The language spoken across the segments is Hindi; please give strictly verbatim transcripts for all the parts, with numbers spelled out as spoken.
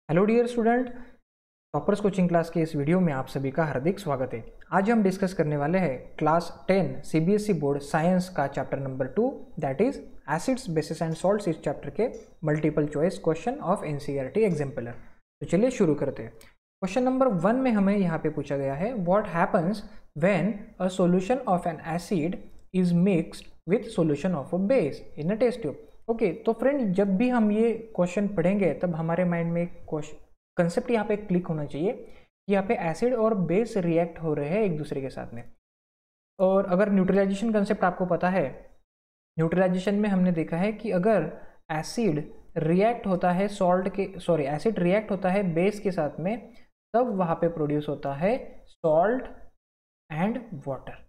Hello dear student, toppers coaching class के इस वीडियो में आप सभी का हार्दिक स्वागत है। आज हम डिस्कस करने वाले हैं class ten CBSE board science का chapter number two, that is acids bases and salts. इस चैप्टर के multiple choice question of NCERT exemplar. तो चलिए शुरू करते हैं। क्वेश्चन नंबर वन में हमें यहाँ पे पूछा गया है, what happens when a solution of an acid is mixed with solution of a base in a test tube. Okay, तो फ्रेंड जब भी हम ये क्वेश्चन पढ़ेंगे तब हमारे माइंड में एक क्वेश्चन कंसेप्ट यहाँ पे क्लिक होना चाहिए कि यहाँ पे एसिड और बेस रिएक्ट हो रहे हैं एक दूसरे के साथ में। और अगर न्यूट्रलाइजेशन कंसेप्ट आपको पता है, न्यूट्रलाइजेशन में हमने देखा है कि अगर एसिड रिएक्ट होता है सॉल्ट के सॉरी एसिड रिएक्ट होता है बेस के साथ में, तब वहाँ पे प्रोड्यूस होता है सॉल्ट एंड वाटर,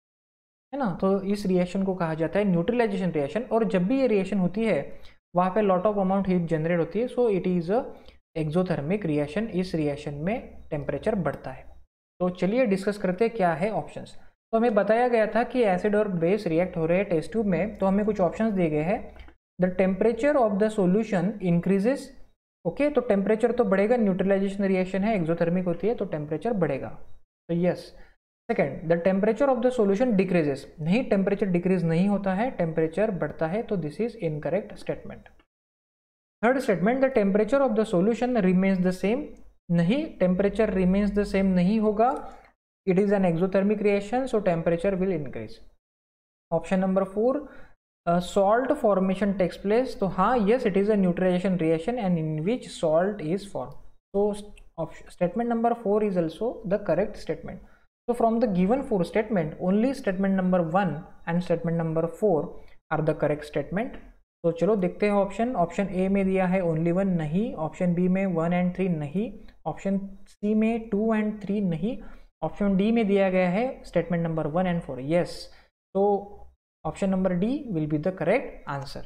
है ना। तो इस रिएक्शन को कहा जाता है न्यूट्रलाइजेशन रिएक्शन। और जब भी ये रिएक्शन होती है वहाँ पे lot of amount heat generate होती है, so it is a exothermic reaction. इस रिएक्शन में टेम्परेचर बढ़ता है। तो चलिए डिस्कस करते हैं क्या है ऑप्शंस। तो हमें बताया गया था कि एसिड और बेस रिएक्ट हो रहे हैं टेस्ट ट्यूब में, तो हमें कुछ ऑप्शंस दिए गए हैं। The temperature of the solution increases. Okay, तो टेम्परेचर तो बढ़ेगा, न्यूट्रलाइजेशन रिएक्शन है, एक्सोथर्मिक होती है तो टेम्परेचर बढ़ेगा, तो yes. Second, the temperature of the solution decreases. नहीं, टेम्परेचर डिक्रीज नहीं होता है, टेम्परेचर बढ़ता है, तो this is incorrect statement. Third statement, the temperature of the solution remains the same. नहीं, टेम्परेचर रिमेन्स द सेम नहीं होगा, it is an exothermic reaction, so temperature will increase. Option number four, salt formation takes place. तो हाँ, yes, it is a neutralization reaction and in which salt is form. तो statement number four is also the correct statement. So from the given four statement, only statement number one and statement number four are the correct statement. तो चलो देखते हैं ऑप्शन। ऑप्शन ए में दिया है ओनली वन, नहीं। ऑप्शन बी में वन एंड थ्री, नहीं। ऑप्शन सी में टू एंड थ्री, नहीं। ऑप्शन डी में दिया गया है statement number one and four, yes. तो option number D will be the correct answer.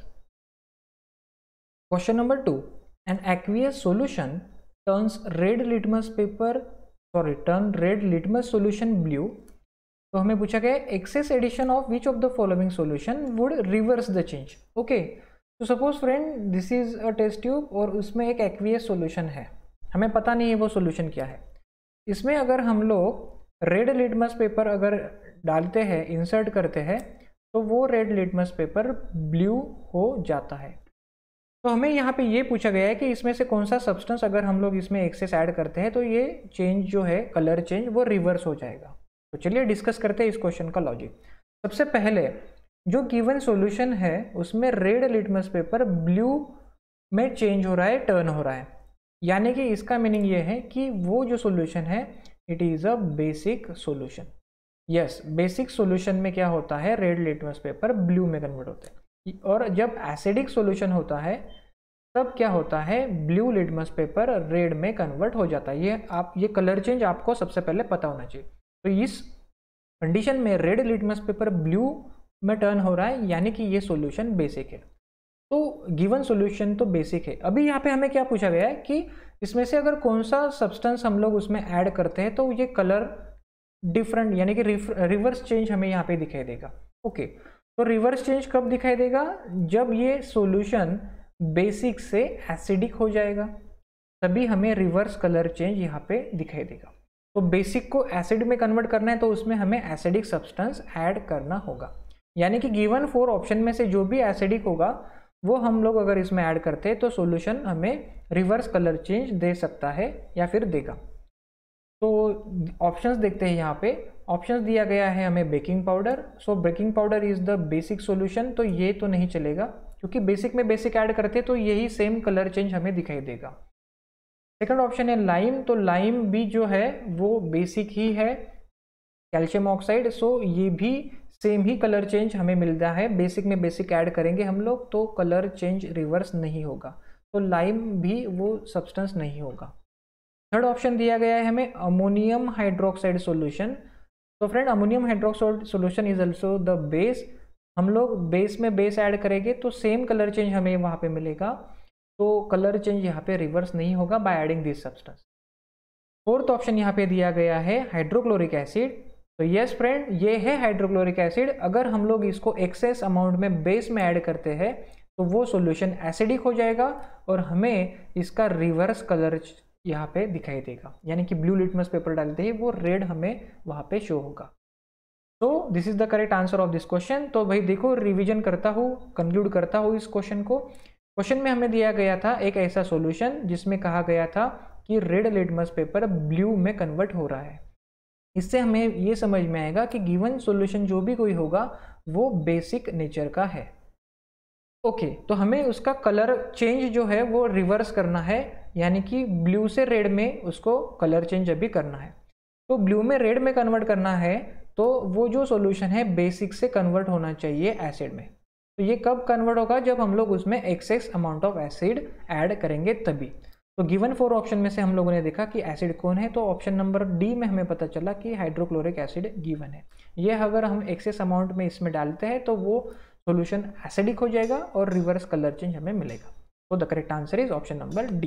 Question number two, an aqueous solution turns red litmus paper sorry turn red litmus solution blue. तो हमें पूछा गया excess addition of which of the following solution would reverse the change. Okay, तो suppose friend this is a test tube और उसमें एक एक्वियस सॉल्यूशन है, हमें पता नहीं है वो सॉल्यूशन क्या है। इसमें अगर हम लोग रेड लिटमस पेपर अगर डालते हैं, इंसर्ट करते हैं, तो वो रेड लिटमस पेपर ब्लू हो जाता है। तो हमें यहाँ पे ये पूछा गया है कि इसमें से कौन सा सब्सटेंस अगर हम लोग इसमें एक्सेस ऐड करते हैं तो ये चेंज जो है, कलर चेंज, वो रिवर्स हो जाएगा। तो चलिए डिस्कस करते हैं इस क्वेश्चन का लॉजिक। सबसे पहले जो गिवन सॉल्यूशन है उसमें रेड लिटमस पेपर ब्लू में चेंज हो रहा है, टर्न हो रहा है, यानी कि इसका मीनिंग ये है कि वो जो सॉल्यूशन है it is a basic solution. Yes, basic solution में क्या होता है, रेड लिटमस पेपर ब्लू में कन्वर्ट होता है। और जब एसिडिक सॉल्यूशन होता है तब क्या होता है, ब्लू लिटमस पेपर रेड में कन्वर्ट हो जाता है। ये आप ये कलर चेंज आपको सबसे पहले पता होना चाहिए। तो इस कंडीशन में रेड लिटमस पेपर ब्लू में टर्न हो रहा है, यानी कि ये सॉल्यूशन बेसिक है। तो गिवन सॉल्यूशन तो बेसिक है। अभी यहाँ पे हमें क्या पूछा गया है कि इसमें से अगर कौन सा सब्सटेंस हम लोग उसमें ऐड करते हैं तो ये कलर डिफरेंट यानी कि रिवर्स चेंज हमें यहाँ पे दिखाई देगा। ओके, तो रिवर्स चेंज कब दिखाई देगा, जब ये सॉल्यूशन बेसिक से एसिडिक हो जाएगा, तभी हमें रिवर्स कलर चेंज यहाँ पे दिखाई देगा। तो बेसिक को एसिड में कन्वर्ट करना है तो उसमें हमें एसिडिक सब्सटेंस ऐड करना होगा, यानी कि गिवन फोर ऑप्शन में से जो भी एसिडिक होगा वो हम लोग अगर इसमें ऐड करते हैं तो सॉल्यूशन हमें रिवर्स कलर चेंज दे सकता है या फिर देगा। तो ऑप्शंस देखते हैं यहाँ पे। ऑप्शंस दिया गया है हमें baking powder. So baking powder is the basic solution, तो ये तो नहीं चलेगा क्योंकि बेसिक में बेसिक ऐड करते तो यही सेम कलर चेंज हमें दिखाई देगा। सेकंड ऑप्शन है लाइम। तो लाइम भी जो है वो बेसिक ही है, कैल्शियम ऑक्साइड, सो ये भी सेम ही कलर चेंज हमें मिलता है। बेसिक में बेसिक ऐड करेंगे हम लोग तो कलर चेंज रिवर्स नहीं होगा, तो लाइम भी वो सब्सटेंस नहीं होगा। थर्ड ऑप्शन दिया गया है हमें अमोनियम हाइड्रोक्साइड सॉल्यूशन। तो friend ammonium hydroxide solution is also the base. हम लोग बेस में बेस ऐड करेंगे तो सेम कलर चेंज हमें वहाँ पे मिलेगा, तो कलर चेंज यहाँ पे रिवर्स नहीं होगा by adding this substance. Fourth option यहाँ पे दिया गया है हाइड्रोक्लोरिक एसिड। तो यस फ्रेंड, ये है हाइड्रोक्लोरिक एसिड। अगर हम लोग इसको एक्सेस अमाउंट में बेस में ऐड करते हैं तो वो सॉल्यूशन एसिडिक हो जाएगा और हमें इसका रिवर्स कलर यहाँ पे दिखाई देगा, यानी कि ब्लू लिटमस पेपर डालते ही वो रेड हमें वहाँ पे शो होगा। तो this is the correct answer of this question. तो भाई देखो, रिवीजन करता हूँ, कंक्लूड करता हूँ इस क्वेश्चन को। क्वेश्चन में हमें दिया गया था एक ऐसा सॉल्यूशन जिसमें कहा गया था कि रेड लिटमस पेपर ब्लू में कन्वर्ट हो रहा है। इससे हमें ये समझ में आएगा कि गिवन सॉल्यूशन जो भी कोई होगा वो बेसिक नेचर का है। ओके okay, तो हमें उसका कलर चेंज जो है वो रिवर्स करना है, यानी कि ब्लू से रेड में उसको कलर चेंज अभी करना है। तो ब्लू में रेड में कन्वर्ट करना है तो वो जो सॉल्यूशन है बेसिक से कन्वर्ट होना चाहिए एसिड में। तो ये कब कन्वर्ट होगा? जब हम लोग उसमें excess amount of acid add करेंगे तभी। तो गिवन फोर ऑप्शन में से हम लोगों ने देखा कि एसिड कौन है, तो ऑप्शन नंबर डी में हमें पता चला कि हाइड्रोक्लोरिक एसिड गिवन है। ये अगर हम एक्सेस अमाउंट में इसमें डालते हैं तो वो सॉल्यूशन एसिडिक हो जाएगा और रिवर्स कलर चेंज हमें मिलेगा। तो the correct answer is option number D.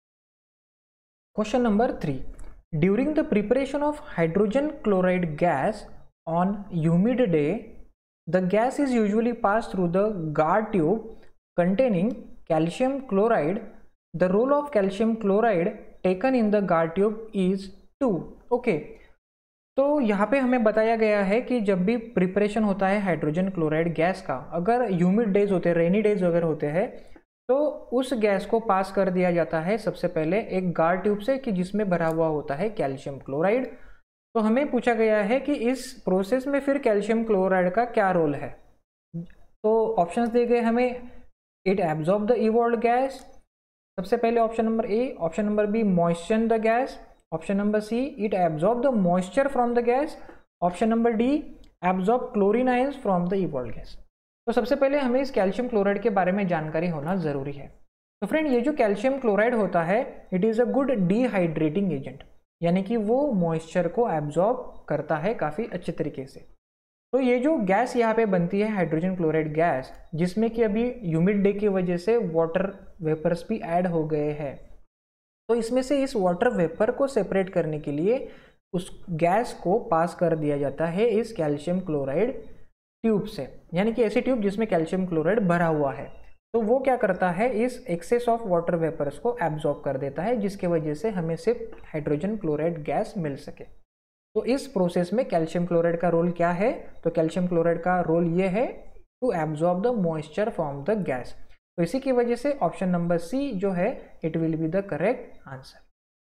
Question number three, during the preparation of hydrogen chloride gas on humid day, the gas is usually pass through the guard tube containing calcium chloride. The role of calcium chloride taken in the guard tube is to. Okay, तो यहाँ पे हमें बताया गया है कि जब भी प्रिपरेशन होता है हाइड्रोजन क्लोराइड गैस का, अगर ह्यूमिड डेज होते हैं, रेनी डेज अगर होते हैं, तो उस गैस को पास कर दिया जाता है सबसे पहले एक गार्ड ट्यूब से कि जिसमें भरा हुआ होता है कैल्शियम क्लोराइड। तो हमें पूछा गया है कि इस प्रोसेस में फिर कैल्शियम क्लोराइड का क्या रोल है। तो ऑप्शंस दिए गए हमें, it absorb the evolved gas, सबसे पहले option number A, option number B moisture the gas, option number C it absorb the moisture from the gas, option number D absorb chlorine ions from the evolved gas. तो सबसे पहले हमें इस कैल्शियम क्लोराइड के बारे में जानकारी होना जरूरी है। तो फ्रेंड, ये जो कैल्शियम क्लोराइड होता है it is a good dehydrating agent, यानी कि वो मॉइस्चर को एब्जॉर्ब करता है काफ़ी अच्छे तरीके से। तो ये जो गैस यहाँ पे बनती है हाइड्रोजन क्लोराइड गैस, जिसमें कि अभी ह्यूमिड डे की वजह से वाटर वेपर्स भी ऐड हो गए हैं, तो इसमें से इस वाटर वेपर को सेपरेट करने के लिए उस गैस को पास कर दिया जाता है इस कैल्शियम क्लोराइड ट्यूब से, यानी कि ऐसी ट्यूब जिसमें कैल्शियम क्लोराइड भरा हुआ है। तो वो क्या करता है, इस एक्सेस ऑफ वाटर वेपर्स को एब्जॉर्ब कर देता है, जिसकी वजह से हमें सिर्फ हाइड्रोजन क्लोराइड गैस मिल सके। तो इस प्रोसेस में कैल्शियम क्लोराइड का रोल क्या है? तो कैल्शियम क्लोराइड का रोल ये है to absorb the moisture from the gas. तो इसी की वजह से ऑप्शन नंबर सी जो है it will be the correct answer.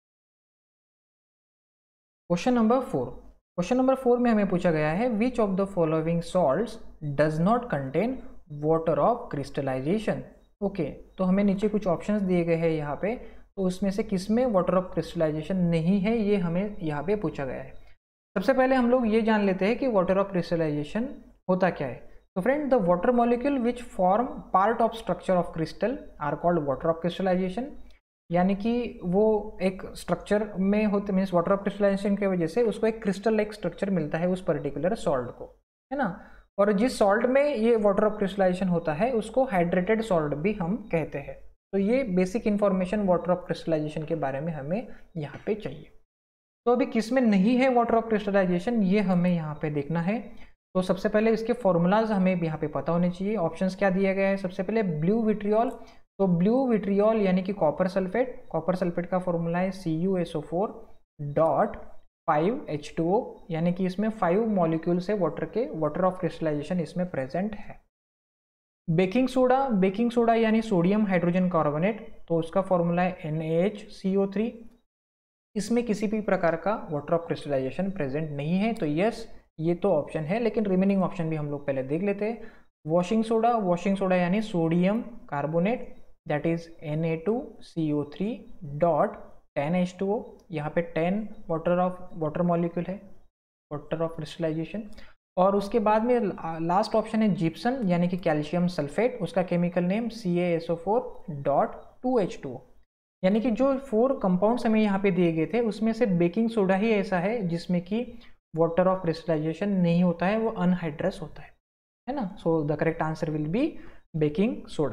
Question number four, question number four में हमें पूछा गया है which of the following salts does not contain water of crystallization. Okay, तो हमें नीचे कुछ ऑप्शंस दिए गए हैं यहाँ पे, तो उसमें से किसमें वाटर ऑफ क्रिस्टलाइजेशन नहीं है ये हमें यहाँ पे पूछा गया है। सबसे पहले हम लोग ये जान लेते हैं कि वाटर ऑफ क्रिस्टलाइजेशन होता क्या है। तो friend, the water molecule which form part of structure of crystal are called water of crystallization, यानी कि वो एक स्ट्रक्चर में होते, मीन्स वाटर ऑफ क्रिस्टलाइजेशन की वजह से उसको एक क्रिस्टल लाइक स्ट्रक्चर मिलता है उस पर्टिकुलर सॉल्ट को, है ना। और जिस सॉल्ट में ये वाटर ऑफ क्रिस्टलाइजेशन होता है उसको हाइड्रेटेड सॉल्ट भी हम कहते हैं। तो ये basic information water of crystallization के बारे में हमें यहाँ पे चाहिए। तो अभी किस में नहीं है वाटर ऑफ क्रिस्टलाइजेशन ये हमें यहाँ पे देखना है। तो सबसे पहले इसके फॉर्मूलाज हमें यहाँ पे पता होने चाहिए। ऑप्शंस क्या दिया गया है, सबसे पहले ब्लू विट्रियोल, तो ब्लू विट्रियोल यानी कि कॉपर सल्फेट, कॉपर सल्फेट का फॉर्मूला है C U S O four dot five H two O, यानी कि इसमें फाइव मॉलिक्यूल्स है वाटर के, वाटर ऑफ क्रिस्टलाइजेशन इसमें प्रेजेंट है। बेकिंग सोडा, बेकिंग सोडा यानी सोडियम हाइड्रोजन कार्बोनेट, तो उसका फॉर्मूला है N A H C O three, इसमें किसी भी प्रकार का वाटर ऑफ क्रिस्टलाइजेशन प्रेजेंट नहीं है। तो यस, ये तो ऑप्शन है, लेकिन रिमेनिंग ऑप्शन भी हम लोग पहले देख लेते हैं। वॉशिंग सोडा, वॉशिंग सोडा यानी sodium carbonate, that is N A two C O three dot ten H two O, यहाँ पे ten water of water molecule है, वाटर ऑफ क्रिस्टलाइजेशन। और उसके बाद में लास्ट ऑप्शन है जिप्सम यानी कि कैल्शियम सल्फेट, उसका chemical name C A S O four dot two H two O, यानी कि जो फोर कंपाउंड्स हमें यहाँ पे दिए गए थे उसमें से बेकिंग सोडा ही ऐसा है जिसमें कि वाटर ऑफ क्रिस्टलाइजेशन नहीं होता है, वो अनहाइड्रस होता है, है ना। So the correct answer will be baking soda.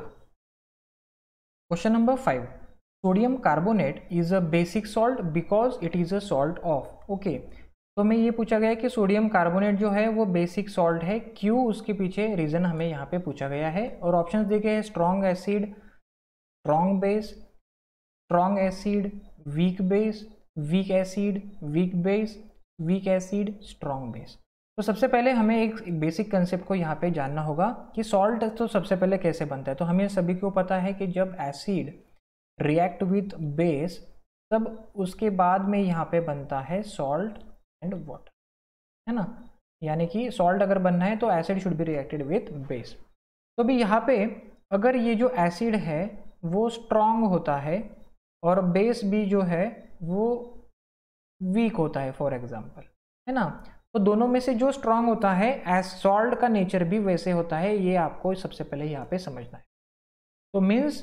Question number five, sodium carbonate is a basic salt because it is a salt of. Okay, तो हमें ये पूछा गया है कि सोडियम कार्बोनेट जो है वो बेसिक सॉल्ट है, क्यों, उसके पीछे रीज़न हमें यहाँ पे पूछा गया है। और ऑप्शंस देखे हैं strong acid, strong base, strong acid, weak base, weak acid, weak base, weak acid, strong base. तो सबसे पहले हमें एक बेसिक कंसेप्ट को यहाँ पे जानना होगा कि सॉल्ट तो सबसे पहले कैसे बनता है। तो हमें सभी को पता है कि जब एसिड रिएक्ट विथ बेस तब उसके बाद में यहाँ पे बनता है सॉल्ट एंड वाटर, है ना। यानी कि सॉल्ट अगर बनना है तो acid should be reacted with base. तो भी यहाँ पे अगर ये जो एसिड है वो स्ट्रॉन्ग होता है और बेस भी जो है वो वीक होता है फॉर एग्जांपल, है ना, तो दोनों में से जो स्ट्रॉन्ग होता है एज सॉल्ट का नेचर भी वैसे होता है, ये आपको सबसे पहले यहाँ पे समझना है। तो मीन्स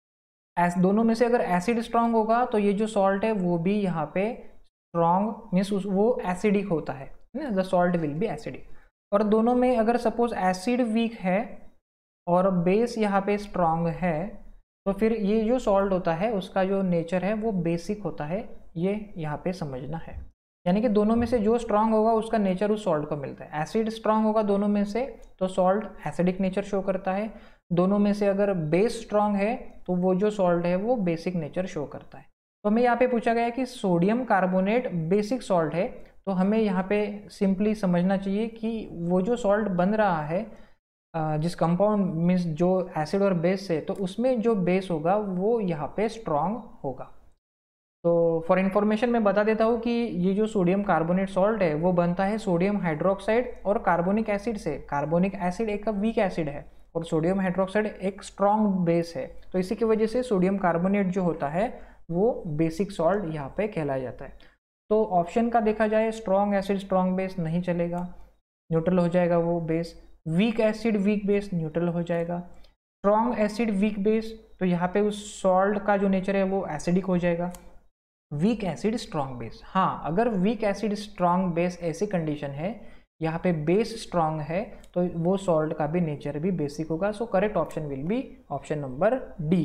एस दोनों में से अगर एसिड स्ट्रॉन्ग होगा तो ये जो सॉल्ट है वो भी यहाँ पे स्ट्रॉन्ग मीन्स वो एसिडिक होता है ना, the salt will be acidic. और दोनों में अगर सपोज एसिड वीक है और बेस यहाँ पे स्ट्रॉन्ग है तो फिर ये जो सॉल्ट होता है उसका जो नेचर है वो बेसिक होता है, ये यहाँ पे समझना है। यानी कि दोनों में से जो स्ट्रॉन्ग होगा उसका नेचर उस सॉल्ट को मिलता है। एसिड स्ट्रॉन्ग होगा दोनों में से तो सॉल्ट एसिडिक नेचर शो करता है, दोनों में से अगर बेस स्ट्रॉन्ग है तो वो जो सॉल्ट है वो बेसिक नेचर शो करता है। तो हमें यहाँ पे पूछा गया है कि सोडियम कार्बोनेट बेसिक सॉल्ट है, तो हमें यहाँ पे सिंपली समझना चाहिए कि वो जो सॉल्ट बन रहा है जिस कंपाउंड मीन्स जो एसिड और बेस से, तो उसमें जो बेस होगा वो यहाँ पे स्ट्रॉन्ग होगा। तो फॉर इन्फॉर्मेशन मैं बता देता हूँ कि ये जो सोडियम कार्बोनेट सॉल्ट है वो बनता है सोडियम हाइड्रोक्साइड और कार्बोनिक एसिड से। कार्बोनिक एसिड एक वीक एसिड है और सोडियम हाइड्रोक्साइड एक स्ट्रॉन्ग बेस है, तो इसी की वजह से सोडियम कार्बोनेट जो होता है वो बेसिक सॉल्ट यहाँ पे कहलाया जाता है। तो ऑप्शन का देखा जाए स्ट्रॉन्ग एसिड स्ट्रॉन्ग बेस नहीं चलेगा, न्यूट्रल हो जाएगा वो base. Weak acid weak base neutral हो जाएगा। स्ट्रॉन्ग एसिड वीक बेस, तो यहाँ पे उस सॉल्ट का जो नेचर है वो एसिडिक हो जाएगा। वीक एसिड स्ट्रॉन्ग बेस, हाँ अगर वीक एसिड स्ट्रॉन्ग बेस ऐसी कंडीशन है, यहाँ पे बेस स्ट्रॉन्ग है, तो वो सॉल्ट का भी नेचर भी बेसिक होगा। So correct option will be option number D.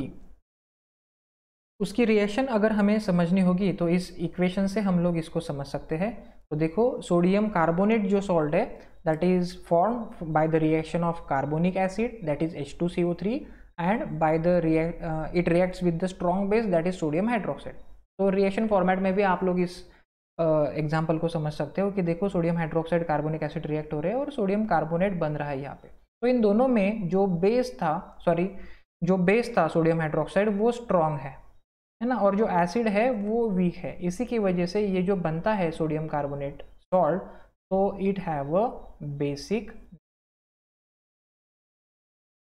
उसकी रिएक्शन अगर हमें समझनी होगी तो इस इक्वेशन से हम लोग इसको समझ सकते हैं। तो देखो सोडियम कार्बोनेट जो सॉल्ट है that is form by the reaction of carbonic acid that is H two C O three and by the react it reacts with the strong base that is sodium hydroxide. तो रिएक्शन फॉर्मेट में भी आप लोग इस एग्जाम्पल uh, को समझ सकते हो कि देखो sodium hydroxide carbonic acid react हो रहे हैं और सोडियम कार्बोनेट बन रहा है यहाँ पे। तो इन दोनों में जो बेस था सॉरी जो बेस था सोडियम हाइड्रोक्साइड वो स्ट्रॉन्ग है है ना, और जो एसिड है वो वीक है। इसी की वजह से ये जो बनता है सोडियम कार्बोनेट सॉल्ट, तो इट हैव अ बेसिक